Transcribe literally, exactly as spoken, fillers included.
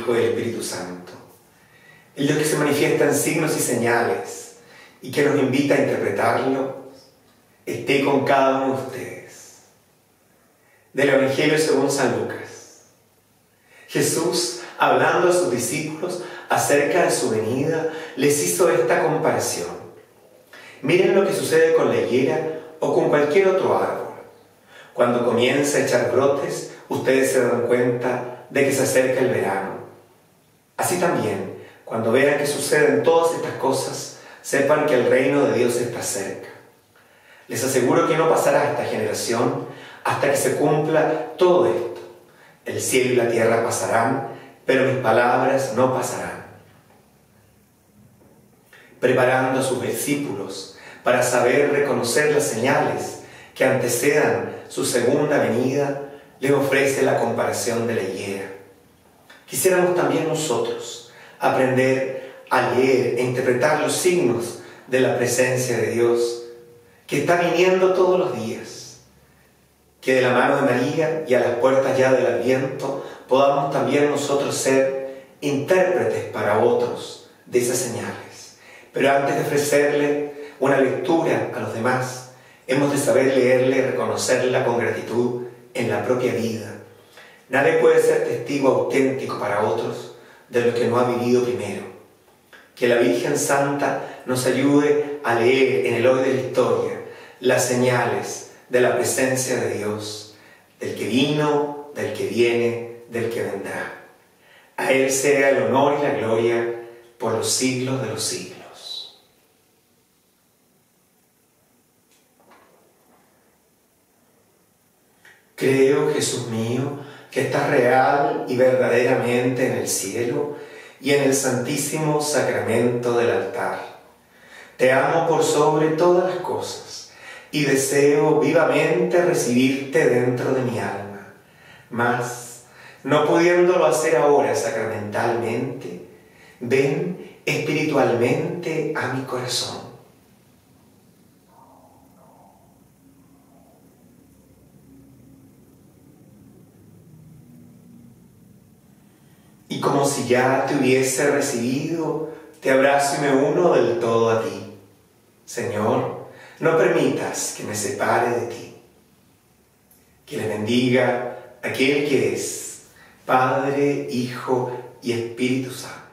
Hijo y del Espíritu Santo. El Dios que se manifiesta en signos y señales y que nos invita a interpretarlo, esté con cada uno de ustedes. Del Evangelio según San Lucas. Jesús, hablando a sus discípulos acerca de su venida, les hizo esta comparación. Miren lo que sucede con la higuera o con cualquier otro árbol. Cuando comienza a echar brotes, ustedes se dan cuenta de que se acerca el verano. Así también, cuando vean que suceden todas estas cosas, sepan que el reino de Dios está cerca. Les aseguro que no pasará esta generación hasta que se cumpla todo esto. El cielo y la tierra pasarán, pero mis palabras no pasarán. Preparando a sus discípulos para saber reconocer las señales que antecedan su segunda venida, les ofrece la comparación de la higuera. Quisiéramos también nosotros aprender a leer e interpretar los signos de la presencia de Dios que está viniendo todos los días. Que de la mano de María y a las puertas ya del Adviento podamos también nosotros ser intérpretes para otros de esas señales. Pero antes de ofrecerle una lectura a los demás, hemos de saber leerla y reconocerla con gratitud en la propia vida. Nadie puede ser testigo auténtico para otros de lo que no ha vivido primero. Que la Virgen Santa nos ayude a leer en el hoy de la historia las señales de la presencia de Dios, del que vino, del que viene, del que vendrá. A Él sea el honor y la gloria por los siglos de los siglos. Creo, Jesús mío, que estás real y verdaderamente en el cielo y en el santísimo sacramento del altar. Te amo por sobre todas las cosas y deseo vivamente recibirte dentro de mi alma. Mas, no pudiéndolo hacer ahora sacramentalmente, ven espiritualmente a mi corazón. Y como si ya te hubiese recibido, te abrazo y me uno del todo a ti. Señor, no permitas que me separe de ti. Que le bendiga aquel que es Padre, Hijo y Espíritu Santo.